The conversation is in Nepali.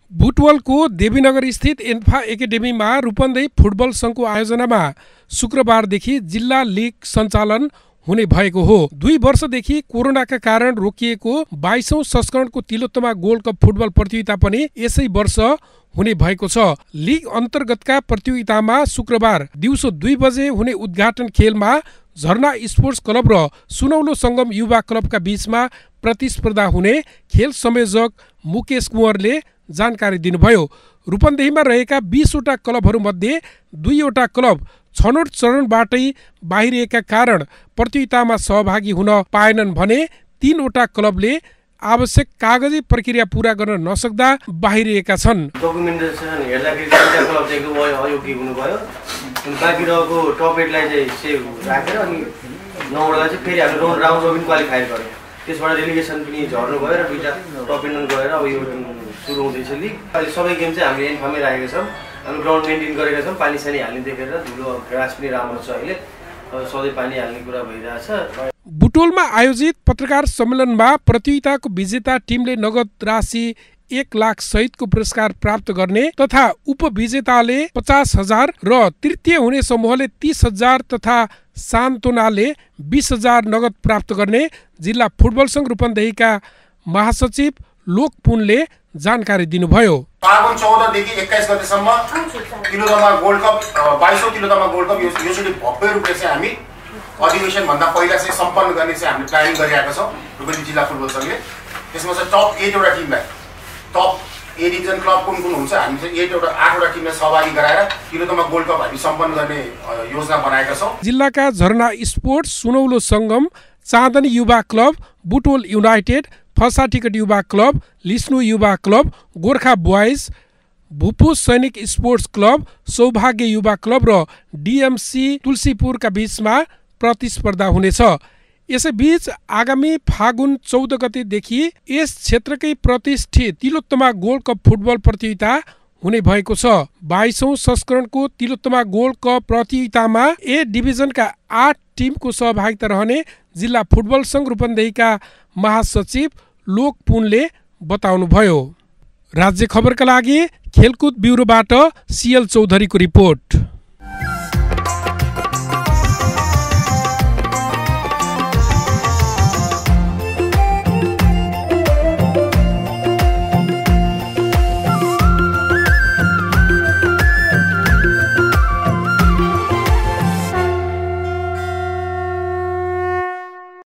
बुटवलको देवीनगर स्थित एन्फा एकाडेमीमा रूपन्देही फुटबल सङ्घको आयोजनामा शुक्रबारदेखि जिल्ला लिग सञ्चालन हुने भएको हो। 2 वर्षदेखि कोरोनाका कारण रोकिएको 22औं संस्करणको तिलोत्तमा गोल्ड कप फुटबल प्रतियोगिता पनि यसै वर्ष हुने भएको छ। लिग अन्तर्गतका प्रतियोगितामा शुक्रबार दिउँसो 2 बजे हुने उद्घाटन खेलमा झरना स्पोर्ट्स क्लब र सुनौलो सङ्गम युवा क्लबका बीचमा प्रतिस्पर्धा हुने खेल संयोजक मुकेश कुँवरले जानकारी दिनुभयो। रूपन्देहीमा रहेका 20वटा क्लबहरूमध्ये 2वटा क्लब छनौट चरणबाटै बाहिरिएका कारण प्रतियोगितामा सहभागी हुन पाएनन् भने 3वटा क्लबले आवश्यक कागजी प्रक्रिया पूरा गर्न नसक्दा बाहिरिएका छन्। डकुमेन्टेसन हेर्दाखेरि 3वटा क्लब चाहिँ अयोग्य हुनुभयो। बाँकी रहेको टप 8 लाई चाहिँ सेभ राखेर अनि 9वटालाई चाहिँ फेरि हामीले राउन्ड रोबिन क्वालिफाई गर्यो। त्यसबाट रेलिगेसन पनि झर्नु भयो र 2टा टप 8 गएर अब यो सुरु हुँदैछ लिग। अहिले सबै गेम चाहिँ हामीले एन्फामै राखेका छौँ। हामी ग्राउन्ड मेन्टेन गरेका छौँ। पानी सानी हाल्ने देखेर धुलो ग्रास पनि राम्रो छ। अहिले सधैँ पानी हाल्ने कुरा भइरहेछ। बुटोलमा आयोजित पत्रकार सम्मेलनमा प्रतियोगिताको विजेता टिमले नगद राशि 1 लाख सहितको पुरस्कार प्राप्त गर्ने तथा उपविजेताले 50,000 र तृतीय हुने समूहले 30,000 तथा सान्तोनाले 20,000 नगद प्राप्त गर्ने जिल्ला फुटबल सङ्घ रूपन्देहीका महासचिव लोक पुनले जानकारी दिनुभयो। फागुन 14 देखि 21 गतेसम्म तिलोत्तमा गोल्ड कप 22औं तिलोत्तमा गोल्ड कप योचोटि भव्य रूपले चाहिँ हामी अधिवेशन भन्दा पहिला चाहिँ सम्पन्न गर्ने चाहिँ हामीले प्लानिङ गरिरहेका छौँ रूपन्देही जिल्ला फुटबल सङ्घले। त्यसमा चाहिँ टप 8वटा टिमलाई टप ए डिभिजन क्लब कुन कुन हुन्छ हामी चाहिँ 8वटा टिमलाई सहभागी गराएर तिलोत्तमा गोल्ड कप हामी सम्पन्न गर्ने योजना बनाएका छौँ। जिल्लाका झरना स्पोर्ट्स, सुनौलो Sangam, Chandani Yuva club, Butwal united, Phasa ticket Yuva club, Lisnu Yuva club, Gorkha boys, भूपू सैनिक स्पोर्ट्स क्लब, सौभाग्य युवा क्लब र डिएमसी तुलसीपुरका बीचमा प्रतिस्पर्धा हुनेछ। यसैबीच आगामी फागुन 14 गतेदेखि यस क्षेत्रकै प्रतिष्ठित तिलोत्तमा गोल्ड कप फुटबल प्रतियोगिता हुने भएको छ। 22औं संस्करणको तिलोत्तमा गोल्ड कप प्रतियोगितामा ए डिभिजनका 8 टिमको सहभागिता रहने जिल्ला फुटबल सङ्घ रूपन्देहीका महासचिव लोक पुनले बताउनुभयो। राज्य खबरका लागि खेलकुद ब्युरोबाट सिएल चौधरीको रिपोर्ट।